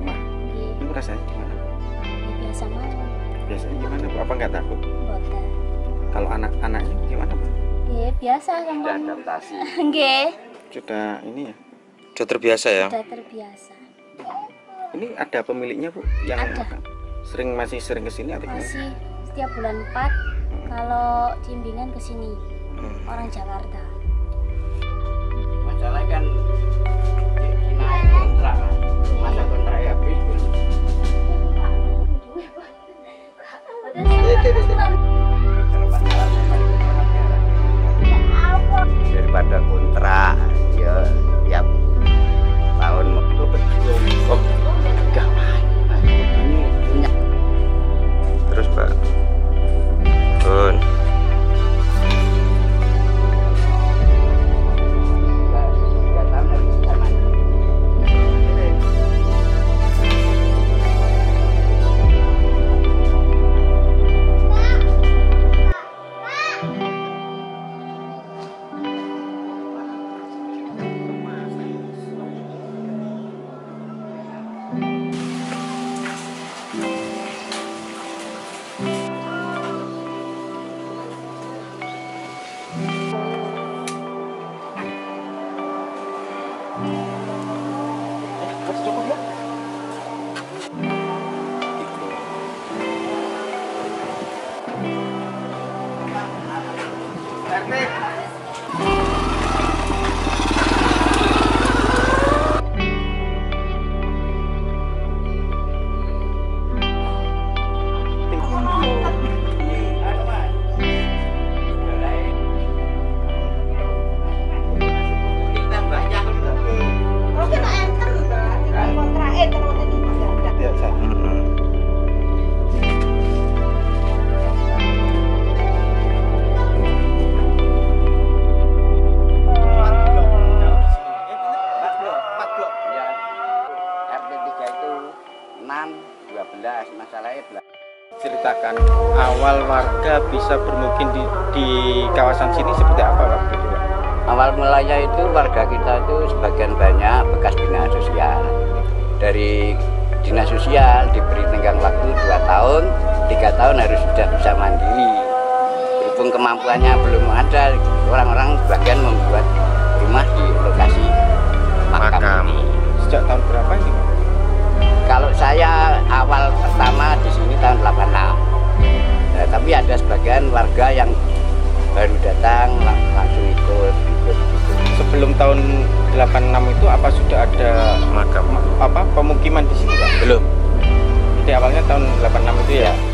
rumah. Itu rasanya gimana? Biasa mawon. Biasanya gimana Bu? Apa nggak takut? Mboten. Kalau anak-anaknya gimana Bu? Biasa sama. Sudah adaptasi. Nggih. Sudah ini ya? Sudah terbiasa ya? Sudah terbiasa. Ini ada pemiliknya Bu? Yang Ada. masih sering kesini atau gimana? Masih setiap bulan 4 kalau bimbingan ke sini. Orang Jakarta. Masalah kan naik kontrak, masa kontrak ya habis. Daripada kontrak ya tiap tahun itu betul. Oh, gawat. Ini punya. Terus Pak Bun, Ceritakan awal warga bisa bermukim di kawasan sini seperti apa waktu itu Pak? Awal mulanya itu warga kita itu sebagian banyak bekas dinas sosial. Dari dinas sosial diberi tenggang waktu 2 tahun, 3 tahun harus sudah bisa mandiri. Berhubung kemampuannya belum ada, orang-orang sebagian membuat rumah di lokasi makam ini. Sejak tahun berapa ini Pak? Kalau saya awal pertama di sini tahun 86. Nah, tapi ada sebagian warga yang baru datang langsung ikut. Sebelum tahun 86 itu apa sudah ada makam pemukiman di sini Pak? Belum. Jadi awalnya tahun 86 itu ya?